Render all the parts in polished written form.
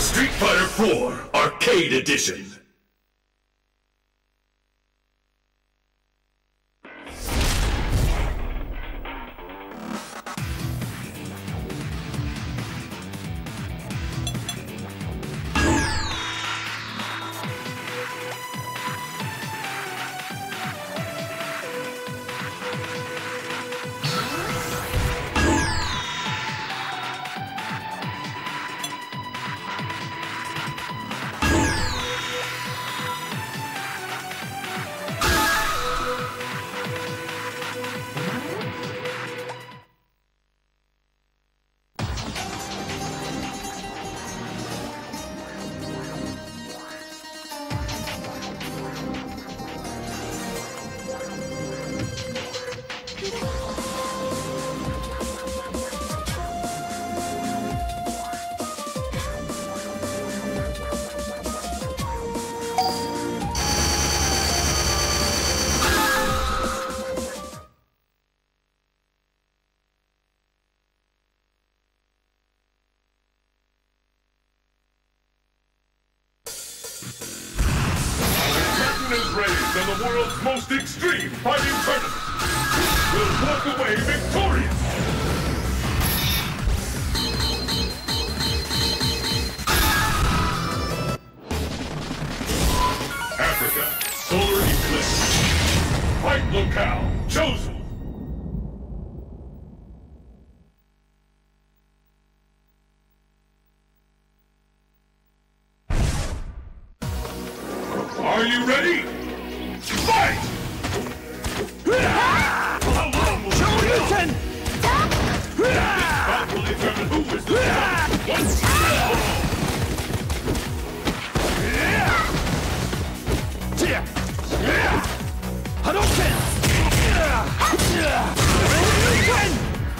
Street Fighter 4 Arcade Edition. Is raised in the world's most extreme fighting tournament will walk away victorious. Africa, Solar Eclipse. Fight locale chosen. Are you ready? Fight! How long will Shoryuken! This bout will determine who is the once Hadouken! Shoryuken!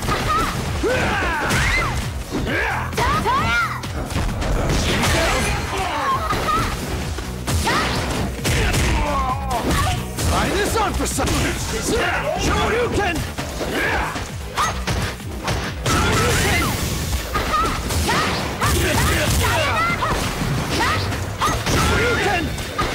Try this on for some. Shoryuken! Shoryuken! Shoryuken!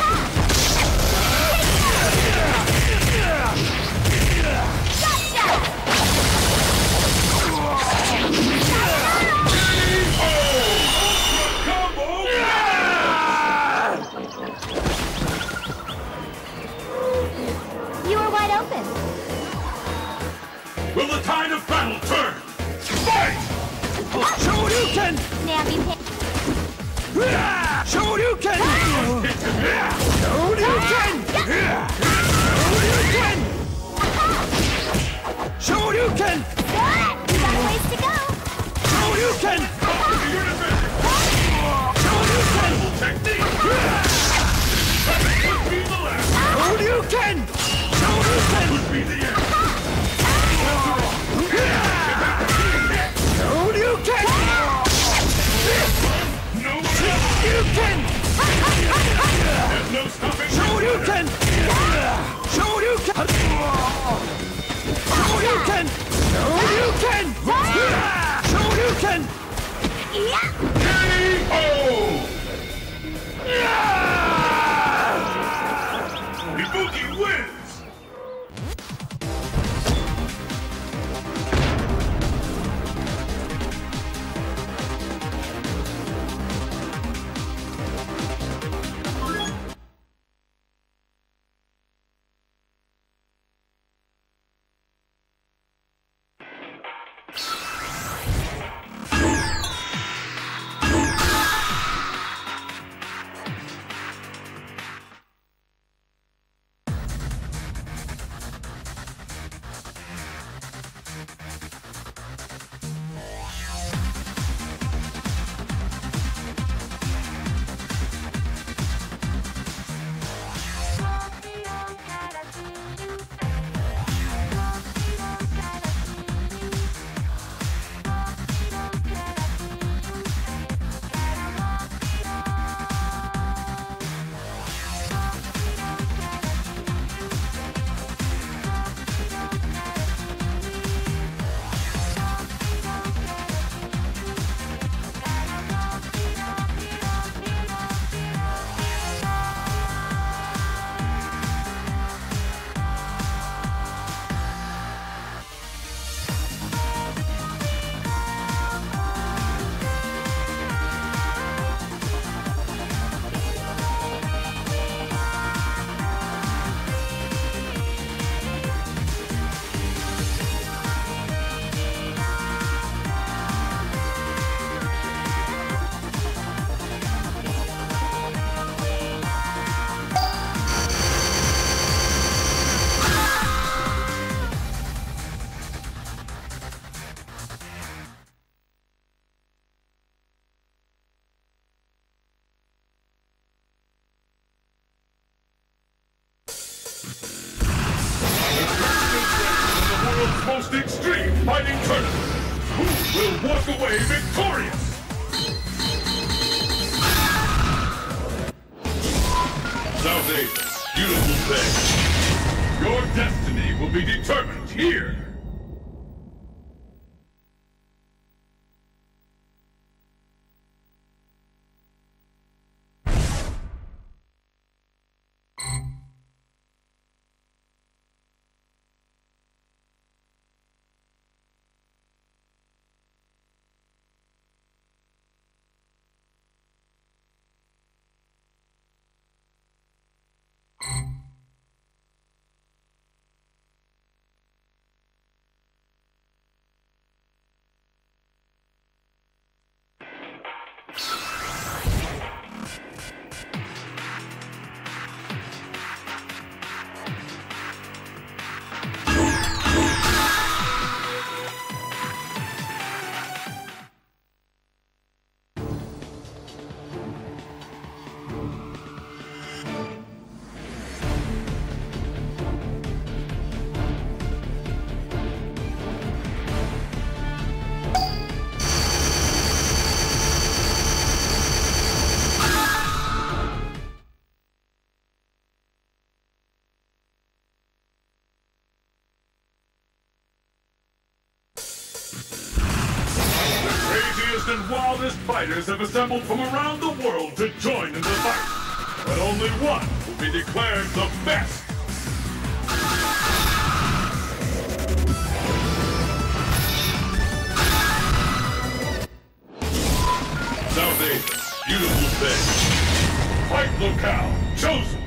Will the tide of battle turn? Fight! Shoryuken! Nappy Shoryuken! Shoryuken! Shoryuken! You got a ways to go! Shoryuken! Shoryuken! Technique! Could be the last! Shoryuken! Shoryuken! Could be the end! Shoryuken! most extreme fighting tournament. Who will walk away victorious? South Asia, beautiful thing. Your destiny will be determined here. And wildest fighters have assembled from around the world to join in the fight. But only one will be declared the best. South Asia, beautiful thing. Fight locale chosen.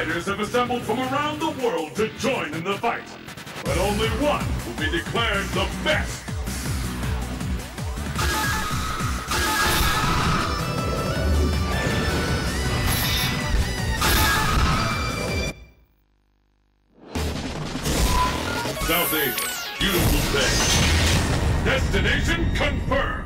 fighters have assembled from around the world to join in the fight. But only one will be declared the best. South Asia, beautiful day. Destination confirmed.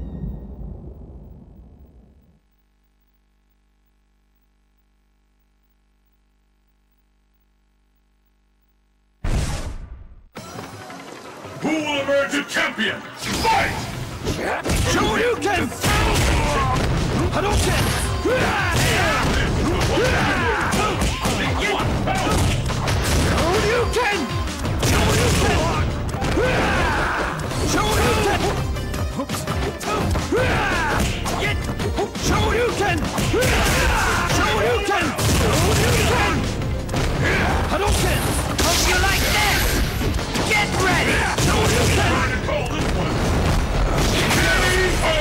Who will emerge a champion? Fight! Shoryuken! Hadouken! Shoryuken! Shoryuken! Shoryuken! Shoryuken! Shoryuken! Hadouken! Hope you like this! Get ready! Shoryuken! Call this one. KO!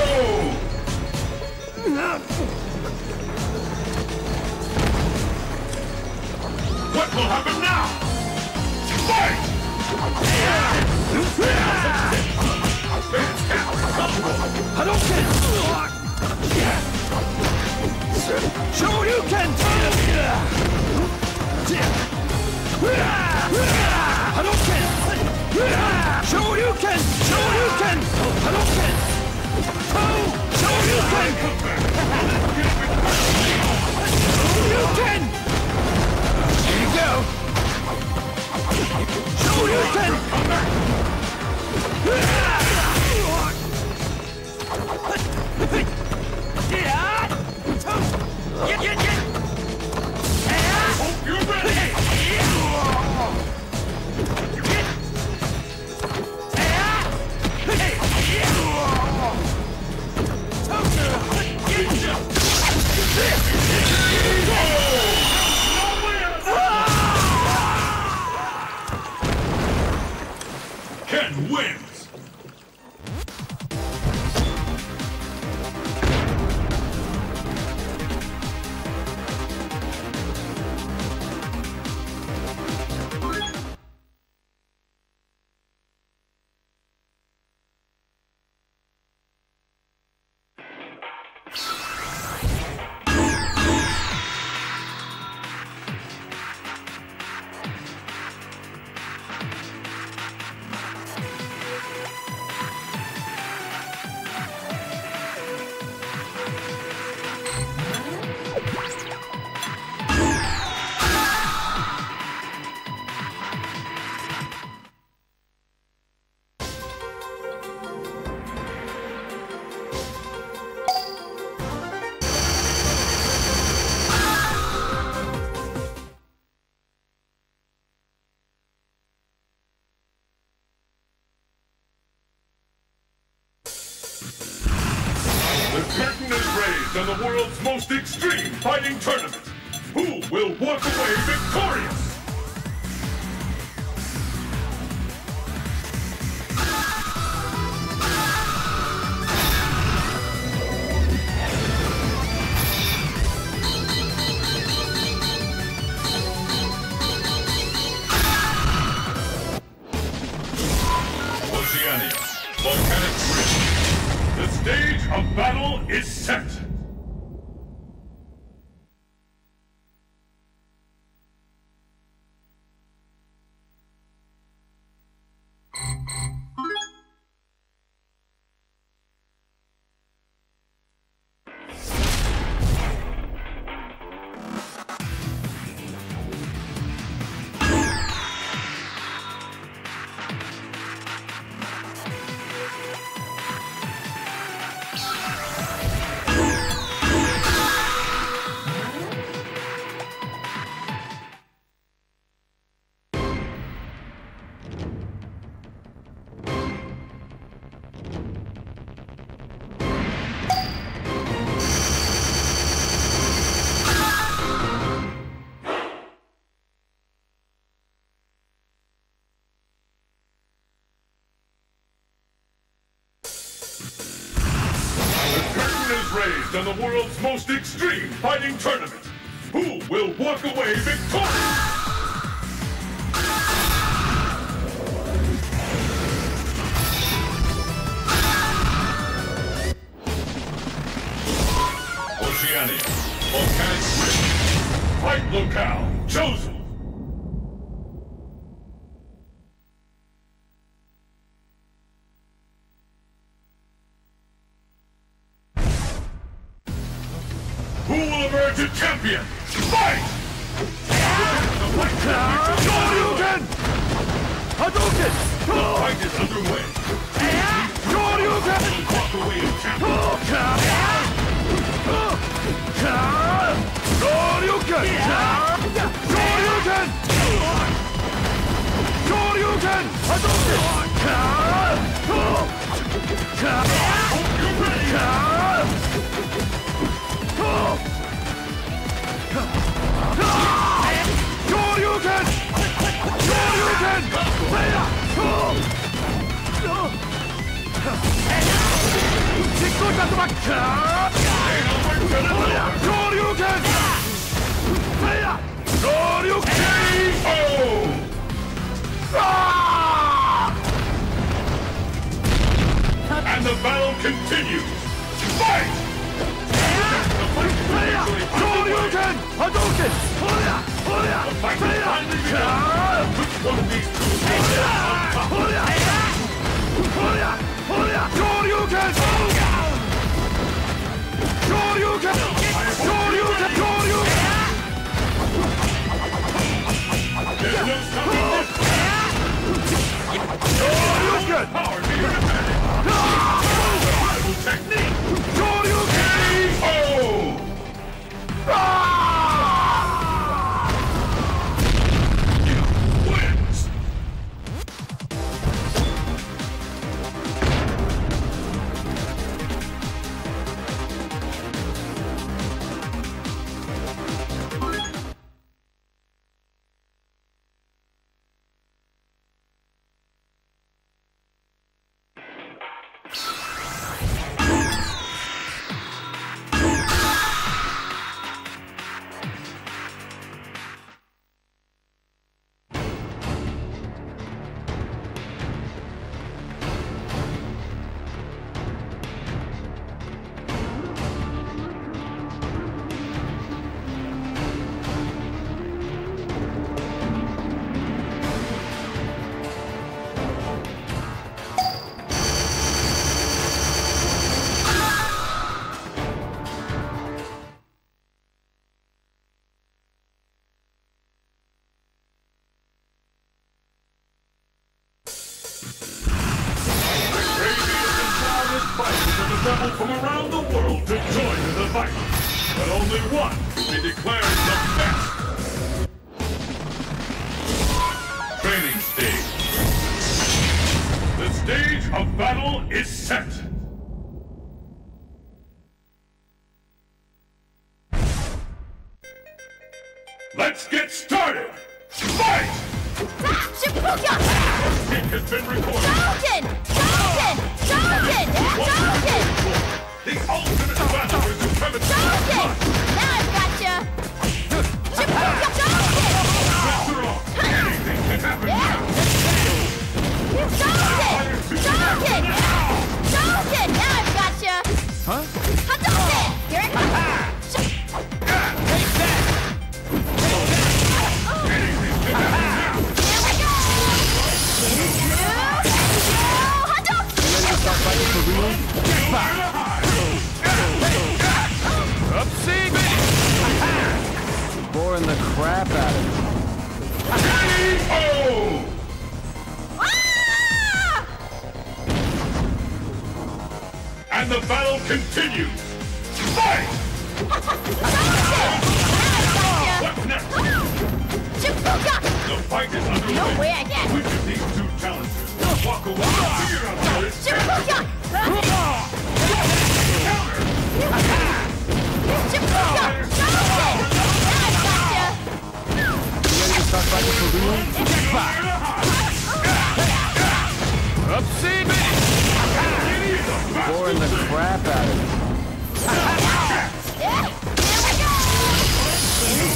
What will happen now? Fight! Hadouken! Shoryuken! Hadouken! Shoryuken! Shoryuken! Hadouken! Shoryuken! Shoryuken! Here you go! Shoryuken! Hope you're ready! Ken wins! The curtain is raised on the world's most extreme fighting tournament. Who will walk away victorious? Oceania, volcanic rift. The stage of battle is set! Raised on the world's most extreme fighting tournament. Who will walk away victorious? Oceania, volcanic rift. Fight locale chosen. Who will emerge a champion? Fight! Shoryuken! Hadouken! The fight is underway. Shoryuken! Walk away a champion. Shoryuken! Shoryuken! Shoryuken! Hadouken! Shoryuken! Shoryuken! 직도 잡도록! Shoryuken! Shoryuken! And the battle continues. Fight! Shoryuken! Hadouken! The fight is finally begun. Which one of these two will be on top? Shoryuken! Shoryuken! Shoryuken! Shoryuken! There's no stopping this. Shoryuken! Power to your advantage. Incredible technique. Shoryuken! Oh! Wins! Assembled from around the world to join in the fight. But only one will be declared the best. Training stage. The stage of battle is set. Let's get started! Fight! Shibuya! Kick has been recorded. Shoryuken! Shoryuken! Shoryuken! Shoryuken! The ultimate battle is supremacy. Shoryuken! Now I've got you! Shibuya! Shoryuken! After all, anything can happen now. Shoryuken! Shoryuken! Shoryuken! Now I've got you! Huh? Hadouken! Here it comes! Boring the crap out of me. Oh! Ah! And the battle continues. Fight! What's next? Shibuya! The fight is underway. No way I can! Which of these two challengers will walk away clear of this Shibuya! counter? Shibuya! Shoryuken! Now I've got you! Ready to start fighting for real? Upsie! Boring the crap out of me. Here we go!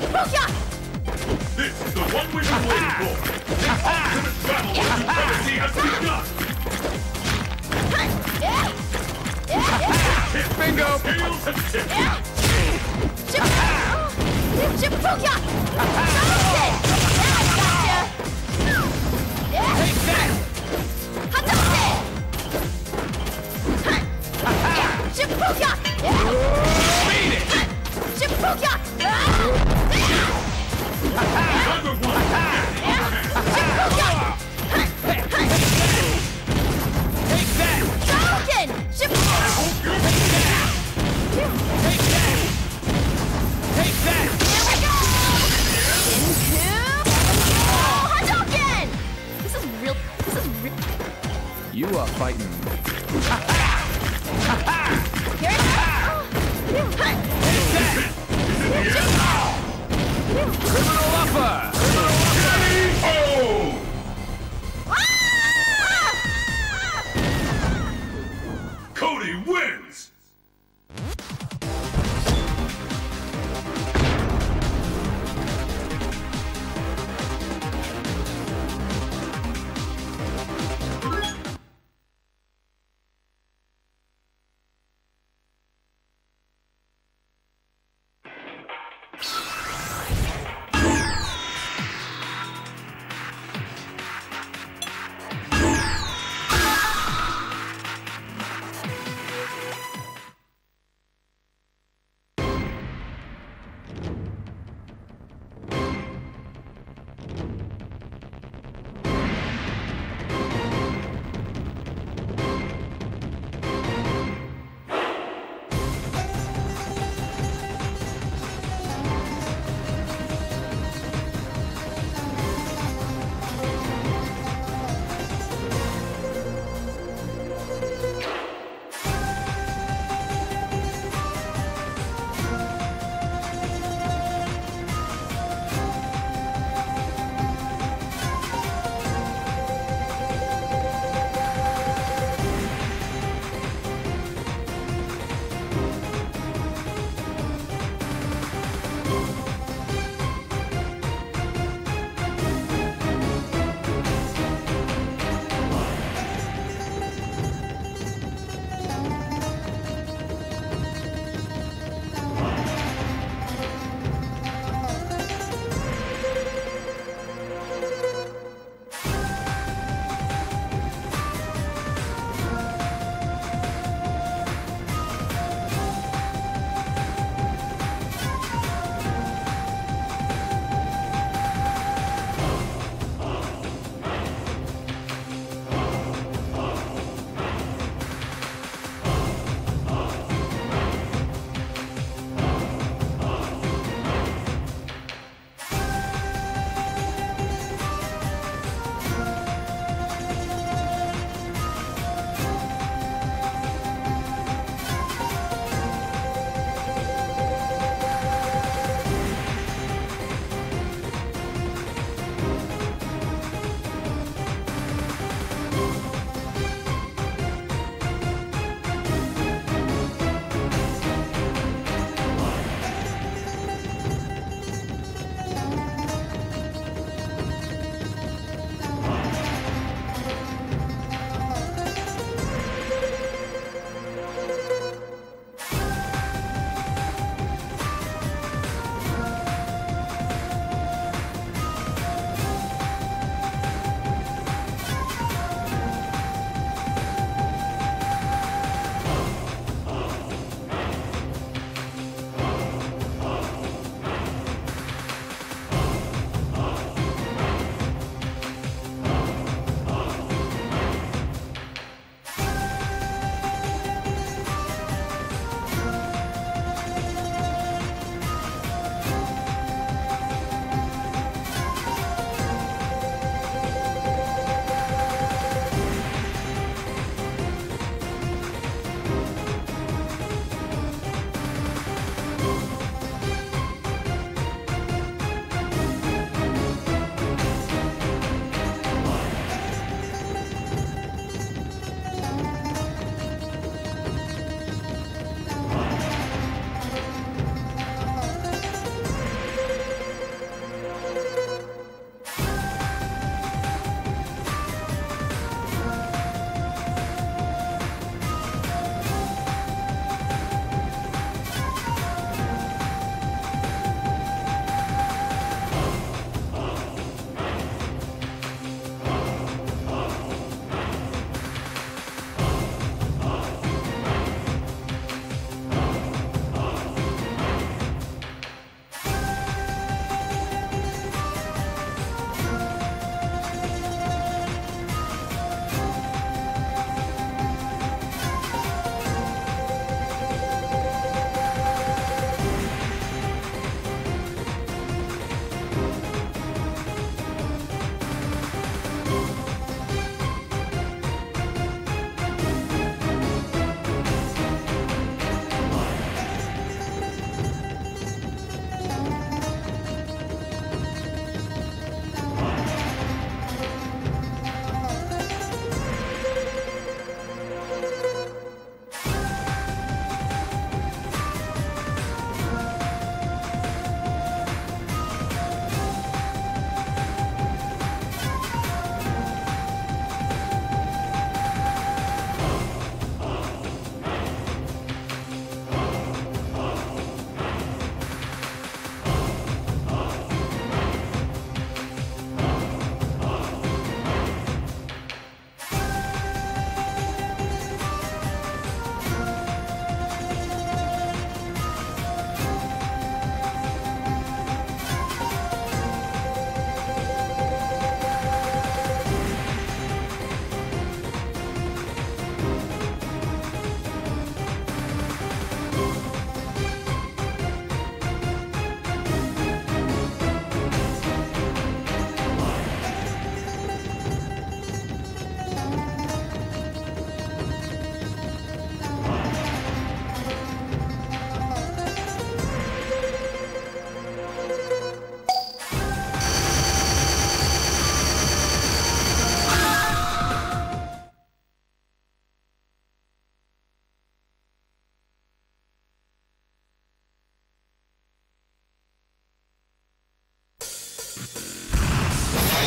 Shibuya! This is the one we've been waiting for! The ultimate battle of stupidity has begun! Bingo! Tails and tips! Shibuya! Hadouken! Now I've gotcha! Take that! Hadouken! Shibuya! Beat it! Shibuya! Number one! Take that! Hadouken! Shibuya! Take that! Take that! Here we go! Into... Hadouken! This is real... You are fighting. Here it goes! Criminal upper! Oh! Cody wins!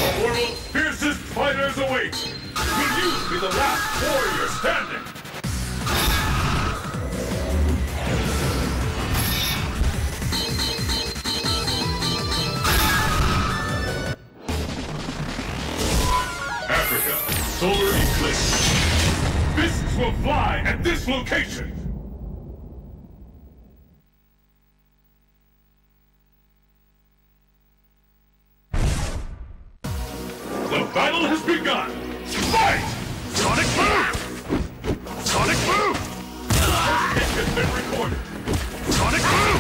The world's fiercest fighters await! Will you be the last warrior standing? Africa, solar eclipse. Fists will fly at this location. The battle has begun! Fight! Sonic Boom! Sonic Boom! First hit has been recorded. Sonic Boom!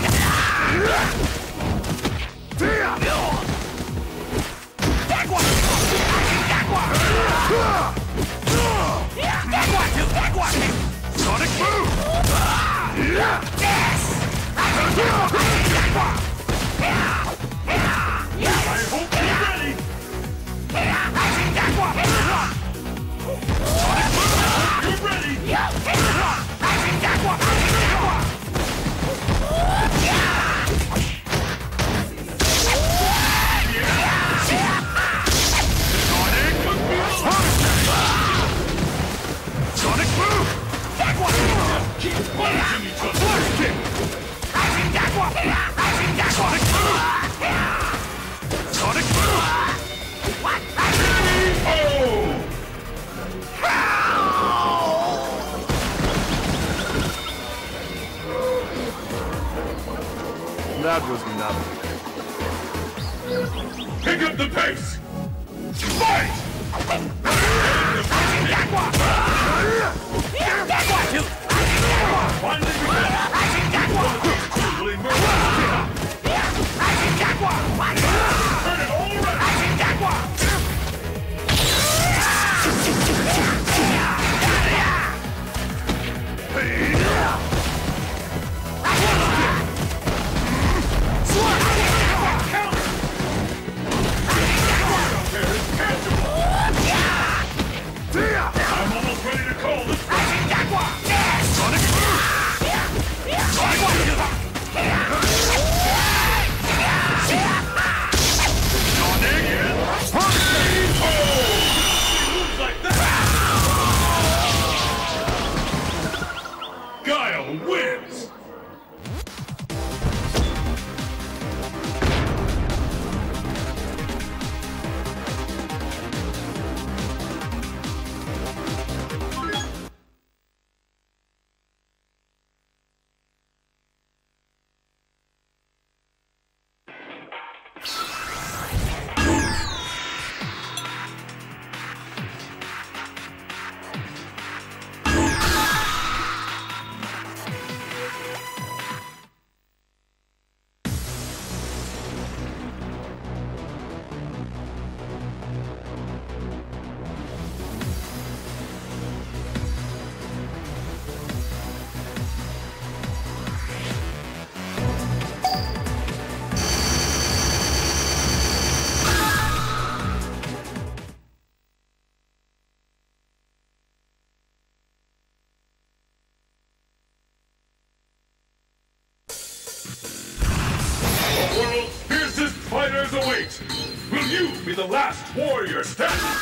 That one! That one! That one! Sonic Boom! Yes! I hope you're ready! You're ready! Sonic Boom! That one! Keep punishing each other! Flash kick! Sonic Boom! Sonic Boom! Oh! That was nothing. Pick up the pace! Fight! Finally begun! Will emerge! Turn it all around! I'm almost ready to call this one! Sonic Boom! Sonic Boom! Moves like that! Guile wins! The world's fiercest fighters await! Will you be the last warrior standing?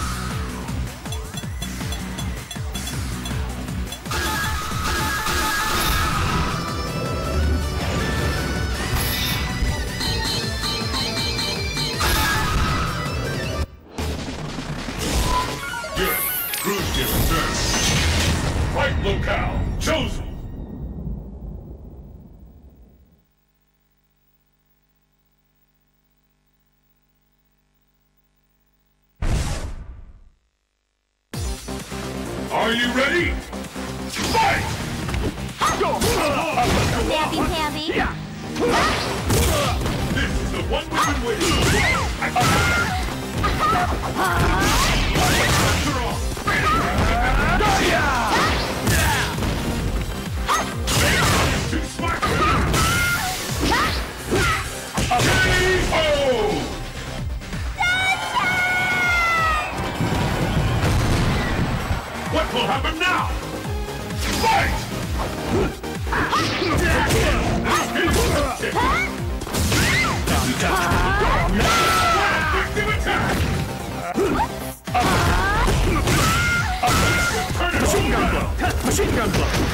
Good. Cruise gear returned. Fight locale chosen. Are you ready? Fight! Namby-pamby. This is the one we've been waiting for. Pressure on. Too smart. Oh! What will happen now? Fight! Victim attack! Machine gun blow!